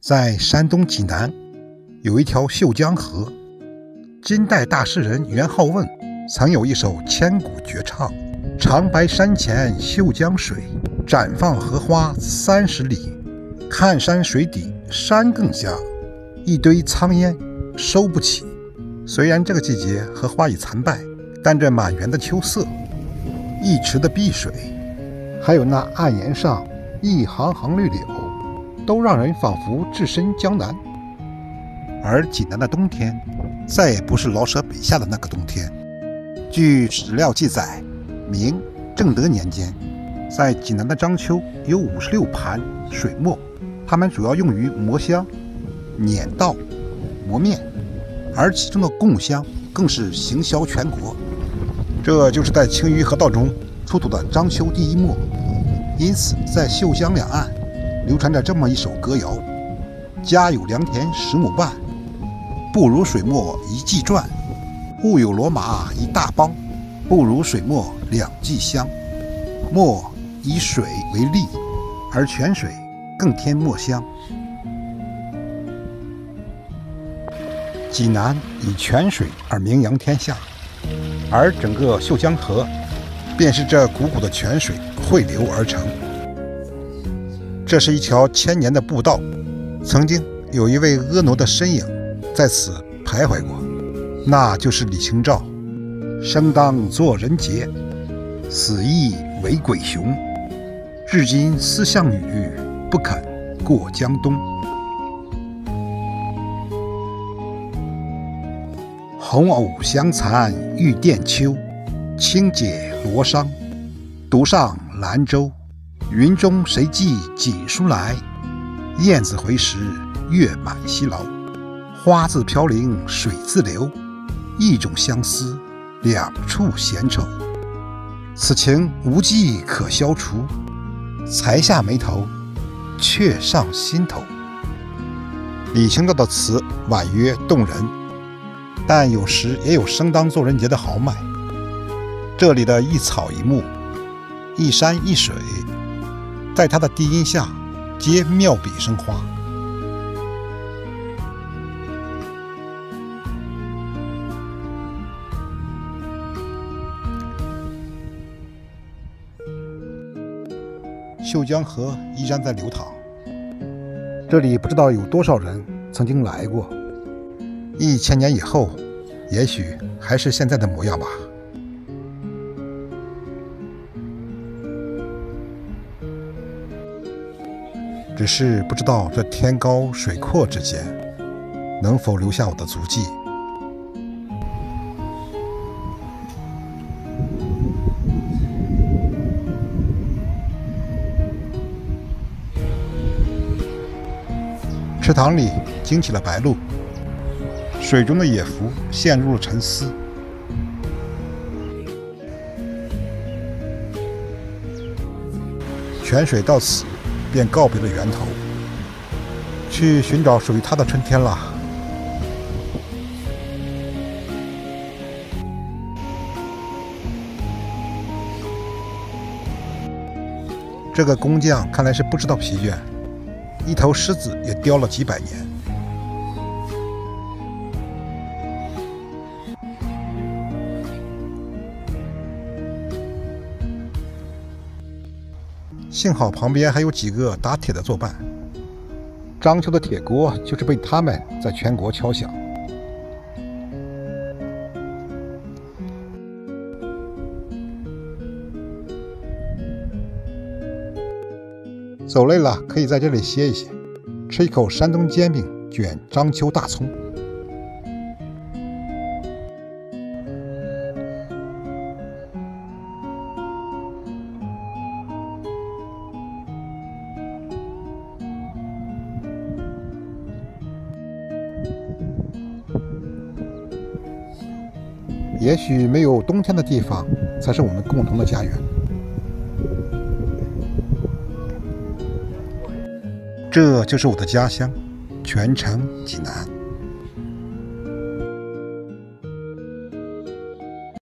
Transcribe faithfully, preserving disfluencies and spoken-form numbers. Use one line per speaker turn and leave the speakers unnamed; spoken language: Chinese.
在山东济南有一条秀江河，金代大诗人元好问曾有一首千古绝唱：长白山前秀江水，绽放荷花三十里。看山水底山更佳，一堆苍烟收不起。虽然这个季节荷花已残败，但这满园的秋色，一池的碧水，还有那岸沿上一行行绿柳，都让人仿佛置身江南。而济南的冬天再也不是老舍笔下的那个冬天。据史料记载，明正德年间，在济南的章丘有五十六盘水磨，它们主要用于磨香、碾稻、磨面，而其中的贡香更是行销全国。这就是在青鱼河道中出土的章丘第一磨。因此在秀江两岸流传着这么一首歌谣：家有良田十亩半，不如水磨一季赚；物有骡马一大帮，不如水磨两季香。磨以水为力，而泉水更添墨香。济南以泉水而名扬天下，而整个秀江河便是这汩汩的泉水汇流而成。这是一条千年的步道，曾经有一位婀娜的身影在此徘徊过，那就是李清照。生当作人杰，死亦为鬼雄。至今思项羽，不肯过江东。红藕香残玉簟秋，轻解罗裳，独上兰舟。云中谁寄锦书来？雁字回时月满西楼。花自飘零水自流，一种相思，两处闲愁。此情无计可消除，才下眉头，却上心头。李清照的词婉约动人，但有时也有生当作人杰的豪迈。这里的一草一木，一山一水，在他的低音下皆妙笔生花。秀江河依然在流淌，这里不知道有多少人曾经来过。一千年以后，也许还是现在的模样吧。只是不知道这天高水阔之间，能否留下我的足迹。池塘里惊起了白鹭，水中的野蝠陷入了沉思。泉水到此便告别了源头，去寻找属于它的春天了。这个工匠看来是不知道疲倦，一头狮子也雕了几百年。幸好旁边还有几个打铁的作伴，章丘的铁锅就是被他们在全国敲响。走累了，可以在这里歇一歇，吃一口山东煎饼，卷章丘大葱。也许没有冬天的地方，才是我们共同的家园。这就是我的家乡，泉城济南。